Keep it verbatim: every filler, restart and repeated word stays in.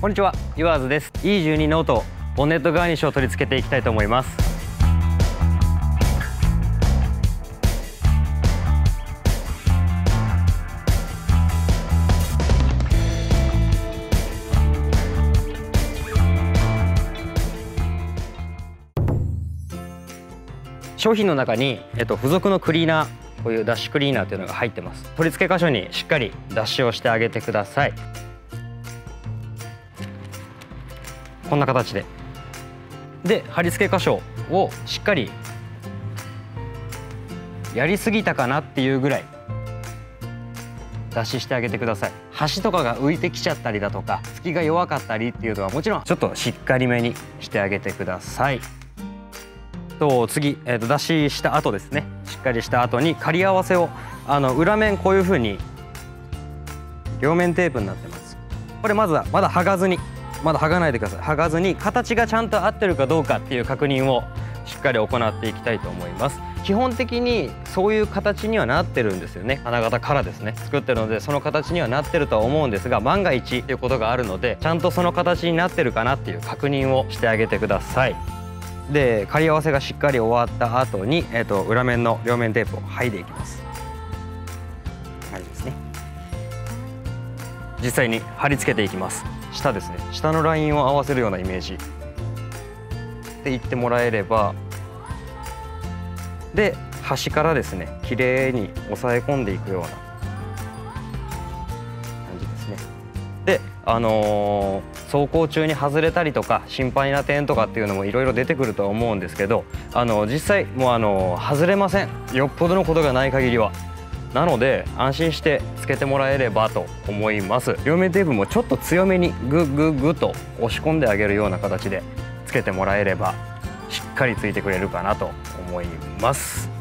こんにちは、ユアーズです。 イーじゅうに ノートボンネットガーニッシュを取り付けていきたいと思います。商品の中に、えっと、付属のクリーナー、こういうダッシュクリーナーというのが入ってます。取り付け箇所にしっかりダッシュをしてあげてください。こんな形でで貼り付け箇所をしっかりやりすぎたかなっていうぐらいダッシュしてあげてください。端とかが浮いてきちゃったりだとか、突きが弱かったりっていうのはもちろんちょっとしっかりめにしてあげてください。と次、えー、とダッシュした後ですね、しっかりした後に仮り合わせを、あの裏面こういう風に両面テープになってます。これまずはまだ剥がずにまだ剥がないでください。剥がずに形がちゃんと合ってるかどうかっていう確認をしっかり行っていきたいと思います。基本的にそういう形にはなってるんですよね。金型からですね作ってるので、その形にはなってるとは思うんですが、万が一っていうことがあるので、ちゃんとその形になってるかなっていう確認をしてあげてください。で仮り合わせがしっかり終わった後に、えー、と裏面の両面テープを剥いでいきます。はいですね。実際に貼り付けていきます。下ですね、下のラインを合わせるようなイメージでいってもらえれば、で端からですね綺麗に押さえ込んでいくような感じですね。であのー走行中に外れたりとか心配な点とかっていうのもいろいろ出てくるとは思うんですけど、あの実際もうあの外れません。よっぽどのことがない限りは。なので安心してつけてもらえればと思います。両面テープもちょっと強めにグッグッグッと押し込んであげるような形でつけてもらえればしっかりついてくれるかなと思います。